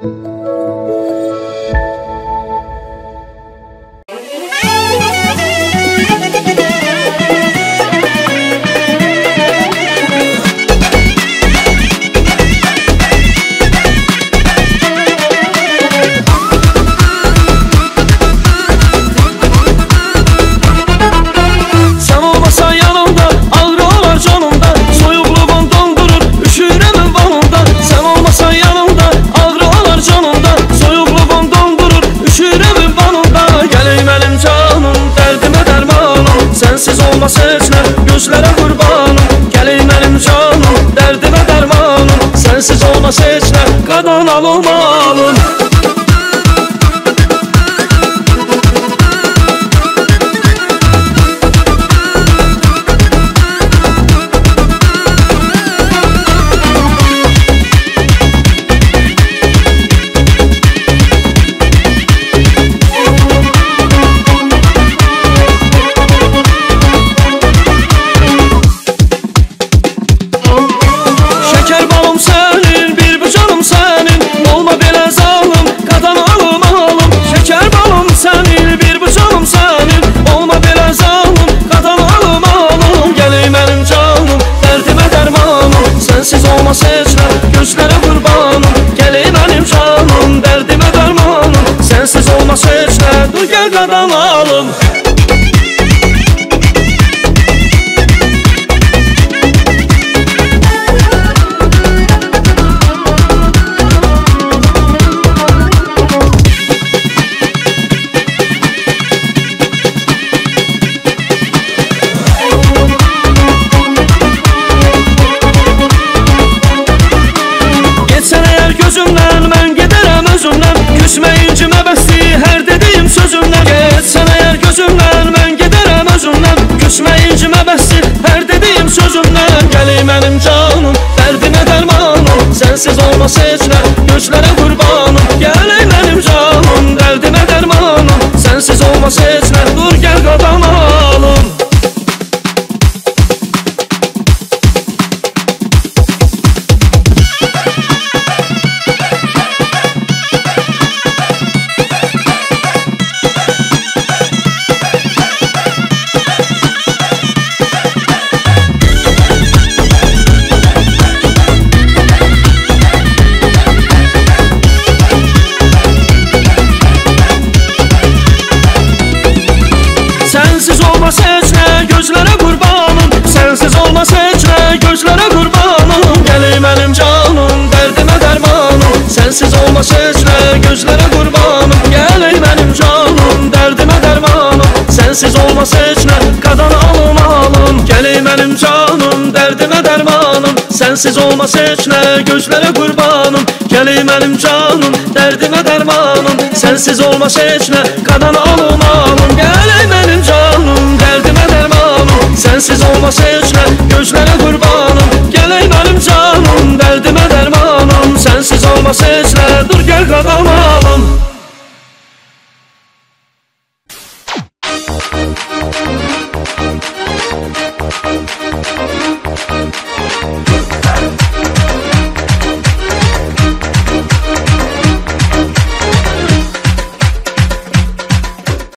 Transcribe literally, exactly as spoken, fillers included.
Sensiz olmaz heç nə, gözlərə qurbanım. Gəlin mənim canım, dərdimə dərmanım. Sensiz olmaz heç nə, qadan almalım. Sensiz olmaz heç nə, gözlərə qurbanım. Gəlin mənim canım, dərdimə dərmanım. Sensiz olmaz heç nə, dur gəl qadan alım. Gözümdən mən gedərəm özümdən, küsməyincə məbəsti hər dediyim sözümdən. Getsən əgər gözümdən mən gedərəm özümdən, küsməyincə məbəsti hər dediyim sözümdən. Gəlin mənim canım, dərdimə dərmanım. Sensiz olmaz heç nə, gözlərə qurbanım. Gəlin mənim canım, dərdimə dərmanım. Sensiz olmaz heç nə, dur gəl qadan alım. Sensiz olmaz heç nə, gözlərə qurbanım. Sensiz olmaz heç nə, gözlərə qurbanım. Gəlin mənim canım, dərdimə dərmanım. Sensiz olmaz heç nə, gözlərə qurbanım. Gəlin mənim canım, dərdimə dərmanım. Sensiz olmaz heç nə, qadan almalım. Gəlin mənim canım, dərdimə dərmanım. Sensiz olmaz heç nə, gözlərə qurbanım. Gəlin mənim canım, dərdimə dərmanım. Sensiz olmaz heç nə, qadan almalım. Gəlin mənim canım, dərdimə dərmanım. Sensiz olmaz heç nə,